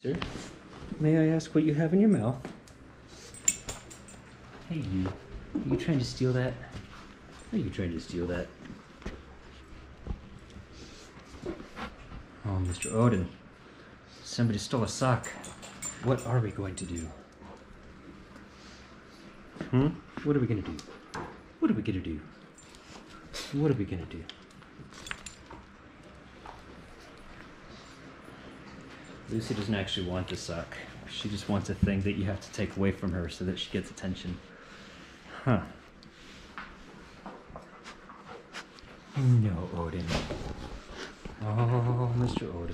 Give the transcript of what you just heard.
Sir, may I ask what you have in your mouth? Hey, you. Are you trying to steal that? Are you trying to steal that? Oh, Mr. Odin. Somebody stole a sock. What are we going to do? What are we gonna do? What are we gonna do? What are we gonna do? Lucy doesn't actually want the sock. She just wants a thing that you have to take away from her so that she gets attention. Huh. No, Odin. Oh, Mr. Odin.